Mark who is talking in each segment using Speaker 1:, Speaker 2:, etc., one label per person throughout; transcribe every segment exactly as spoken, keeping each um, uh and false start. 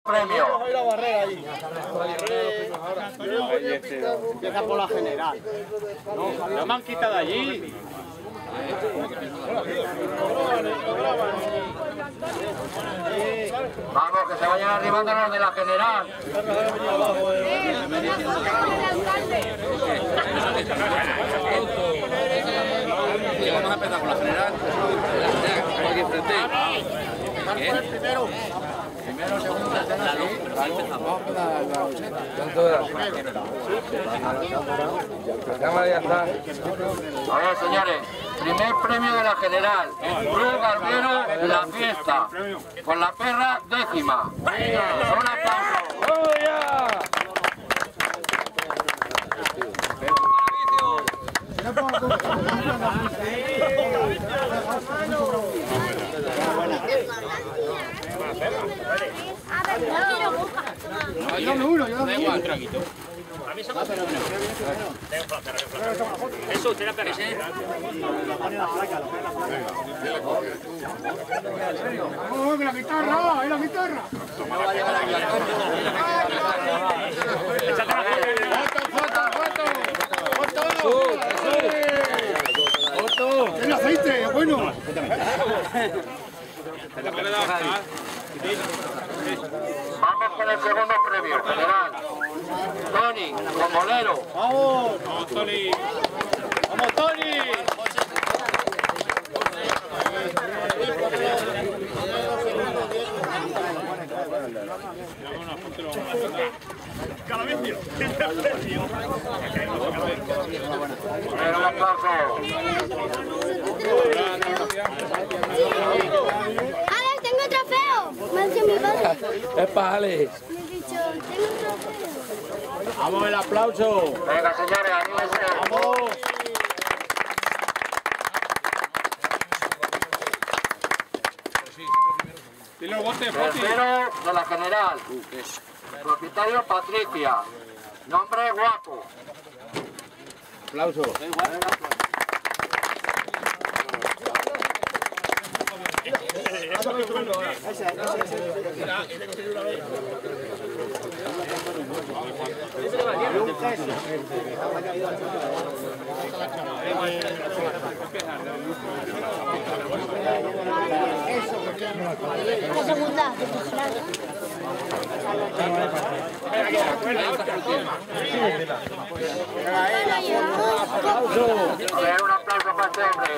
Speaker 1: Premio.
Speaker 2: Empieza por la general.
Speaker 3: No me han quitado allí.
Speaker 1: Vamos, que se vayan arribando los de la general.
Speaker 4: Vamos a empezar con la general. Aquí enfrente. Primero. Primero, segundo, tercero. Empezamos.
Speaker 1: La cámara ya está. A ver, señores. Primer premio de la general. Club Barbero La Fiesta. Con la perra décima. Un aplauso.
Speaker 2: Yo dame uno, yo dame uno.
Speaker 3: A mí se me ha pegado. Eso, usted la pega.
Speaker 2: ¡Oh, la guitarra! ¡Es la guitarra! ¡El aceite! ¡Bueno!
Speaker 1: Vamos con el segundo premio, general. Tony, con bolero.
Speaker 3: ¡Vamos! ¡Vamos, Tony! ¡Vamos, Tony!
Speaker 1: Un aplauso.
Speaker 5: ¡Alex, tengo trofeo! Me ha dicho mi padre.
Speaker 4: Es para Alex.
Speaker 5: Me ha dicho, tengo trofeo.
Speaker 3: ¡Vamos, el aplauso!
Speaker 1: Venga, señores, anímense.
Speaker 3: ¡Vamos!
Speaker 1: Tercero de la general. Propietario Patricia. Nombre guapo.
Speaker 3: Aplauso.
Speaker 5: La segunda.
Speaker 1: A ver, un aplauso para este hombre.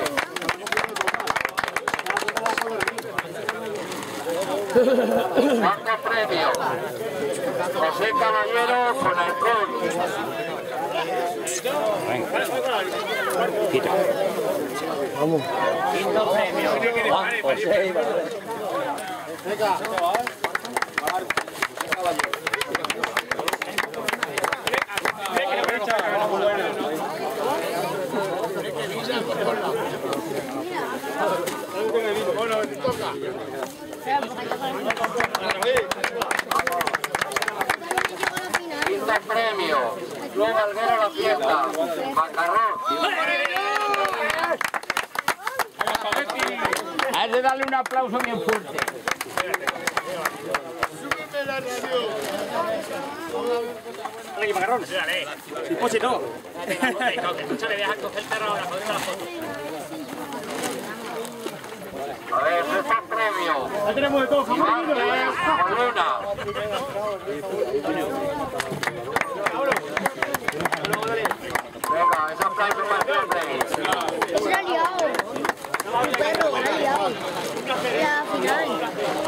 Speaker 1: Cuarto premio. José Caballero con alcohol.
Speaker 4: Vamos.
Speaker 3: Quinto premio.
Speaker 4: Juan José.
Speaker 2: Venga.
Speaker 3: Bueno, te toca.
Speaker 1: Quinto premio. Club Albero La Fiesta. Macarrón.
Speaker 3: Hay de darle un aplauso bien fuerte.
Speaker 2: ¡Súbeme la radio!
Speaker 3: Oye, Macarrón. Y pues no. Escúchale, deja coger el perro ahora, joder la foto.
Speaker 1: A ver, sexto premio.
Speaker 2: Ya tenemos de todo,
Speaker 1: Iván Díaz con Luna. Venga, ese aplauso para este hombre.
Speaker 5: Se lo ha liado. El perro, se lo ha liado. Y al final.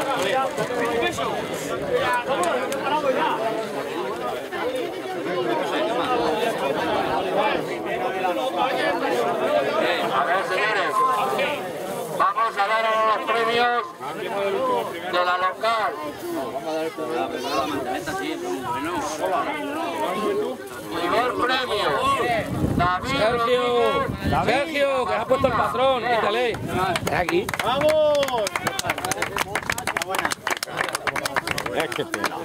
Speaker 1: A ver, señores. Vamos a dar ahora los premios de la local. Primer premio. David
Speaker 4: Sergio.
Speaker 1: Rodríguez.
Speaker 4: Sergio, que ha puesto el patrón. Quítale. Está aquí.
Speaker 2: ¡Vamos!
Speaker 3: Es que pena.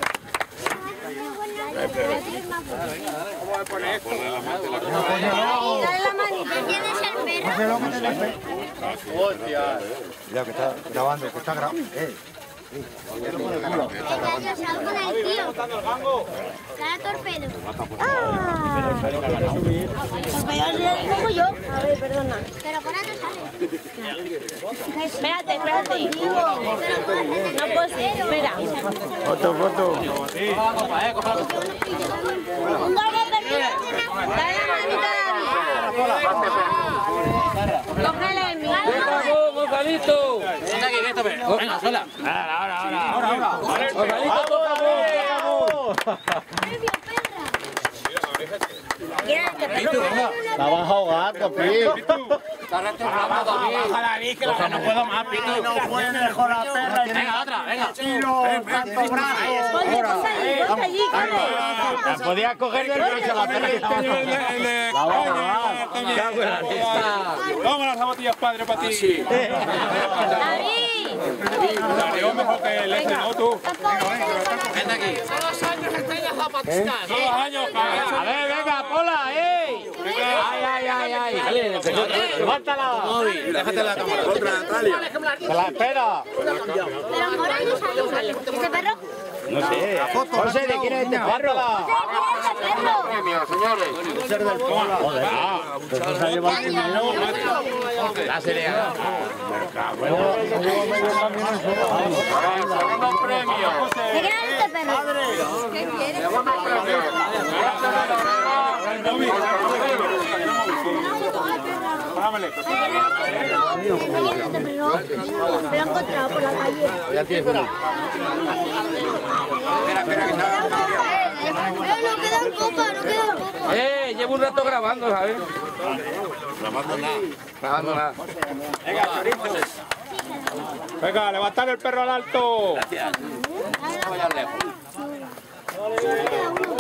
Speaker 5: Vamos a poner esto. Dale la manita. ¿Tienes el perro?
Speaker 2: Hostia.
Speaker 6: Cuidado que está grabando, que está grabando. Eh.
Speaker 5: Venga, yo salgo con el tío. Cada torpedo. ¡Ah! Torpedo como yo. A ver, perdona. Pero por ahí no sale.
Speaker 6: Espérate, espérate. No puedo ser, espera.
Speaker 2: Foto, foto.
Speaker 5: Un gol de perdido. Dale la manita a David. Cógele mi.
Speaker 4: ¡Vamos, Gonzalito!
Speaker 3: Venga, sola. Ahora, ahora, ahora. Ahora, ahora.
Speaker 4: ¡Gonzalito, por favor!
Speaker 5: Premio, perra.
Speaker 2: La vas a ahogar, Copín.
Speaker 1: Está retornando David.
Speaker 3: David, que la no puedo más, Pito.
Speaker 2: No puede mejor la perra.
Speaker 3: Venga, otra, venga.
Speaker 2: Tanto brazo.
Speaker 6: Ponte, ponte allí, ponte allí, corre.
Speaker 2: La podías coger del brazo la perra que estaba. La vas a ahogar.
Speaker 7: Toma las zapatillas, padre, para ti.
Speaker 6: David.
Speaker 7: Darío mejor que el este, ¿no? Tú.
Speaker 3: Vente aquí.
Speaker 1: Son los años que estáis las zapatistas.
Speaker 7: Todos los años,
Speaker 2: A ver, venga, Pola, eh. Ay, ay, ay, ay. Levántala.
Speaker 3: Déjate la cámara. Otra, Natalia.
Speaker 2: Se la espera.
Speaker 5: Pero por ahí no sale. ¿Este perro?
Speaker 2: No sé. José, ¿de quién es este perro?
Speaker 5: ¿Este perro?
Speaker 1: Premio, señores.
Speaker 2: Joder. Pues se ha llevado el dinero.
Speaker 3: La serie.
Speaker 1: Segundo premio.
Speaker 5: ¿De quién es este perro? ¿Qué quieres?
Speaker 1: Segundo premio.
Speaker 7: Dámele.
Speaker 5: Me lo he encontrado por la calle.
Speaker 3: Ya tienes una. Espera, espera, que está.
Speaker 5: Pero no quedan copas, no quedan copas.
Speaker 4: ¡Eh! Llevo un rato grabando, ¿sabes?
Speaker 3: Grabando nada.
Speaker 4: Grabando nada.
Speaker 3: Venga, chorizos.
Speaker 7: Venga, levantar el perro al alto.
Speaker 3: Gracias.
Speaker 1: No vayas lejos.
Speaker 5: Eh, queda uno.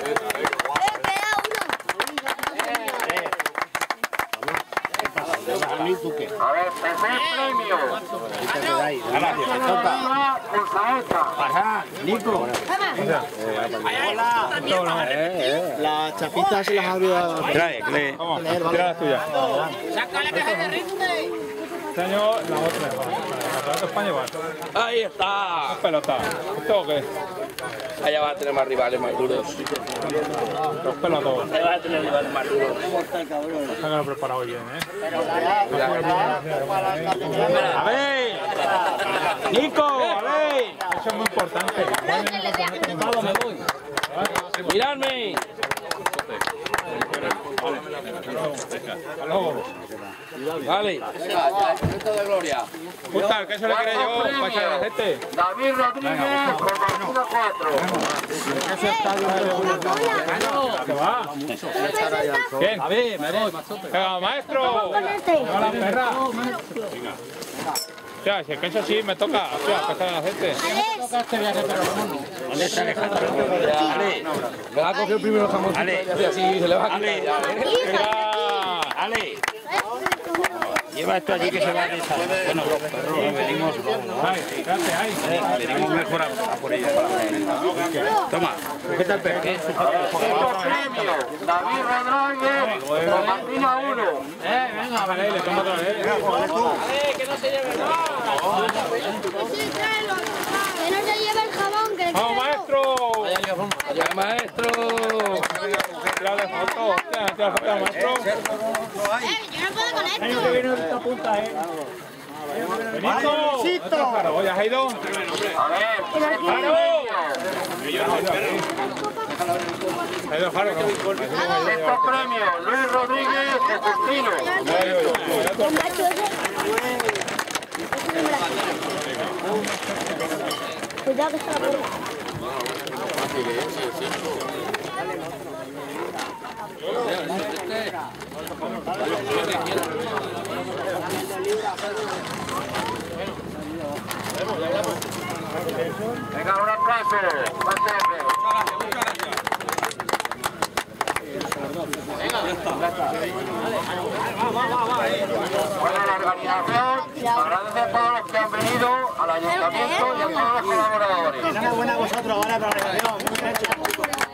Speaker 1: A ver, tercer premio. Pulsa esta.
Speaker 2: Nico. Las chapitas se las había...
Speaker 7: Trae, lee. Vamos, tira la tuya.
Speaker 3: Sácale que se derrite.
Speaker 7: Este año la otra. La pelota España va.
Speaker 4: ¡Ahí está!
Speaker 7: Pelota. ¿Esto o qué?
Speaker 4: Allá va a tener más rivales más duros.
Speaker 7: Los pelotos.
Speaker 4: Allá va a tener rivales más duros.
Speaker 7: Háganlo preparado bien, ¿eh? A ver. Nico, a ver. Eso es muy importante.
Speaker 4: ¡Miradme!
Speaker 7: Hasta luego.
Speaker 4: Vale.
Speaker 1: Esto de gloria.
Speaker 7: Puta, que eso le quiere yo para echar el aceite.
Speaker 1: David Rodríguez con veintiuno cuatro.
Speaker 7: ¿Qué va? ¿Quién? A ver, me voy. Venga, maestro. Venga, la perra. Hostia, si es que eso sí me toca. Hostia, que echar el aceite.
Speaker 4: ¿Dónde está Alejandro? Ale. Me va a coger primero el jamón. Ale. Así se le va a quitar.
Speaker 7: Venga.
Speaker 3: Ale. Lleva esto allí que se va a deshacer. Bueno, venimos.
Speaker 7: Ay, espérate, ay.
Speaker 3: Venimos mejor a por ella. Toma. ¿Qué tal, perro?
Speaker 1: Segundo premio. David Rodríguez con Martina uno.
Speaker 7: Eh, venga, vale, le tomo otra vez.
Speaker 5: Que no se lleve el jabón, que le
Speaker 7: ¡Vamos, maestro!
Speaker 4: ¡Allá, maestro!
Speaker 7: Tira de foto, hostia, tira de foto, maestro.
Speaker 5: Eh, yo no puedo con esto.
Speaker 7: ¡Benito! ¡Claro, ya has ido!
Speaker 1: A ver,
Speaker 7: ¡Claro! Ha ido Jaro, ¿no?
Speaker 1: sexto premio. Luis Rodríguez de Justino.
Speaker 5: Cuidado que está la perra.
Speaker 1: Venga, un aplauso. Bueno, la organización agradece a todos los que han venido al ayuntamiento y a todos los colaboradores.
Speaker 2: Enhorabuena a vosotros, ahora para la organización.